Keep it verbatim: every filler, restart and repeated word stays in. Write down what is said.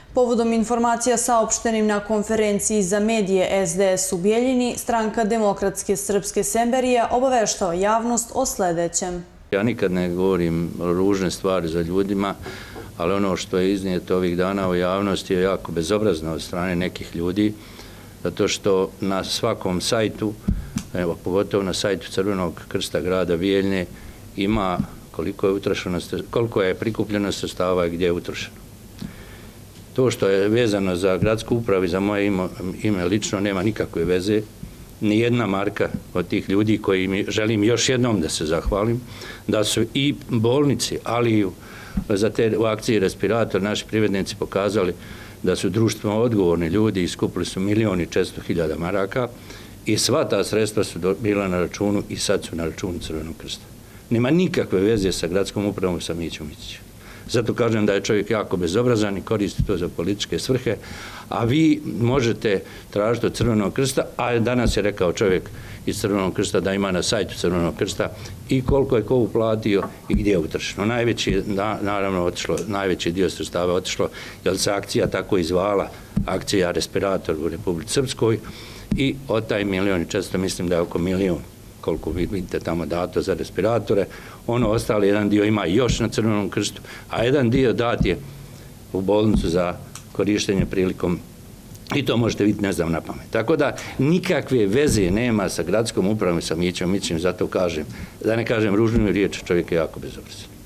Povodom informacija saopštenim na konferenciji za medije S D S u Bijeljini, stranka Demokratske srpske Semberija obaveštava javnost o sljedećem. Ja nikad ne govorim ružne stvari za ljudima, ali ono što je iznijeto ovih dana u javnosti je jako bezobrazno od strane nekih ljudi, zato što na svakom sajtu, evo, pogotovo na sajtu Crvenog krsta grada Bijeljine, ima koliko je utrošeno, koliko je prikupljeno sredstava i gdje je utrošeno. To što je vezano za gradsku upravu i za moje ime lično nema nikakve veze. Nijedna marka od tih ljudi koji želim još jednom da se zahvalim, da su i bolnici, ali i za te u akciji Respirator naši privrednici pokazali da su društveno odgovorni ljudi i skupili su milijon i četiristo hiljada maraka i sva ta sredstva su bila na računu i sad su na računu Crvenog krsta. Nema nikakve veze sa gradskom upravom sa Mićom Mićićem. Zato kažem da je čovjek jako bezobrazan i koristi to za političke svrhe, a vi možete tražiti od Crvenog krsta, a danas je rekao čovjek iz Crvenog krsta da ima na sajtu Crvenog krsta i koliko je ko uplatio i gdje je utrošeno. Najveći, naravno, otišlo, najveći dio sredstava otišlo, jer se akcija tako izvala, akcija Respirator u Republici Srpskoj, i od taj milijon i četiristo mislim da je oko milijon koliko vidite tamo dato za respiratore. Ono ostali, jedan dio ima još na Crvenom krstu, a jedan dio dat je u bolnicu za korištenje prilikom, i to možete vidjeti, ne znam, na pamet. Tako da nikakve veze nema sa gradskom upravom i sa Mićom Mićem, zato kažem, da ne kažem ružnim riječi, čovjek je jako bezobrazan.